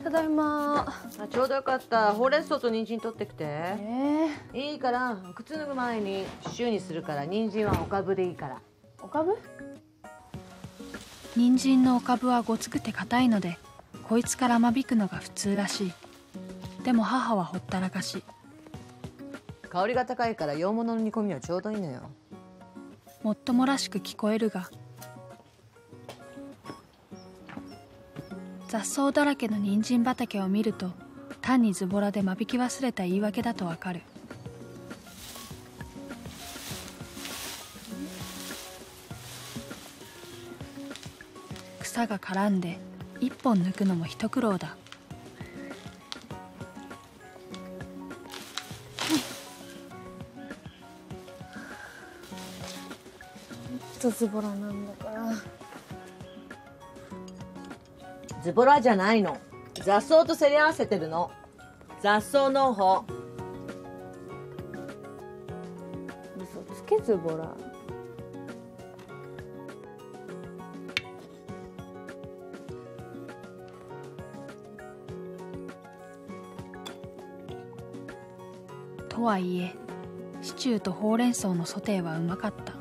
ただいま。 ちょうどよかった。ほうれん草と人参取ってきて。いいから、靴脱ぐ前にシチューにするから。人参はおかぶでいいから。 おかぶ？ 人参のおかぶはごつくて硬いので、こいつから間引くのが普通らしい。でも母はほったらかし。 香りが高いから洋物の煮込みはちょうどいいのよ。 もっともらしく聞こえるが、雑草だらけの人参畑を見ると、単にズボラで間引き忘れた言い訳だとわかる。草が絡んで一本抜くのも一苦労だ。 ズボラなんだから。 ズボラじゃないの。雑草と競り合わせてるの。雑草農法。 嘘つけズボラ。 とはいえ、シチューとほうれん草のソテーはうまかった。